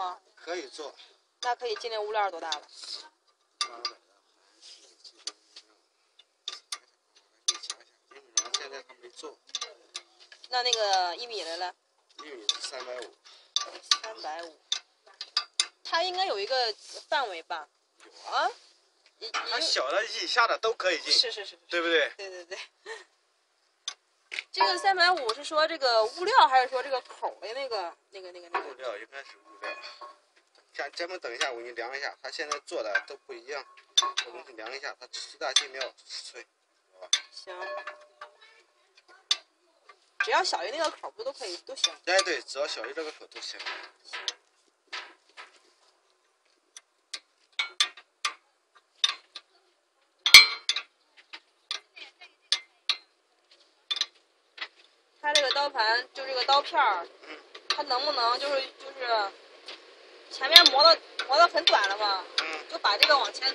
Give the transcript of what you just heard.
吗？ 可以做。 那可以进的物料多大了？ 现在还没做。 那个1米的呢 ？1米是350。 350。它应该有一个范围吧？ 有啊。它小的以下的都可以进。 是， 对不对？ 对。这个350是说这个物料，还是说这个口的那个？ 物料应该是物料。咱们等一下，我给你量一下，它现在做的都不一样，我给你量一下，它7大斤苗尺寸，知道吧？ 行，只要小于那个口不都可以都行？ 哎，对，只要小于这个口都行。 它这个刀盘就这个刀片儿，它能不能就是前面磨的很短了嘛，就把这个往前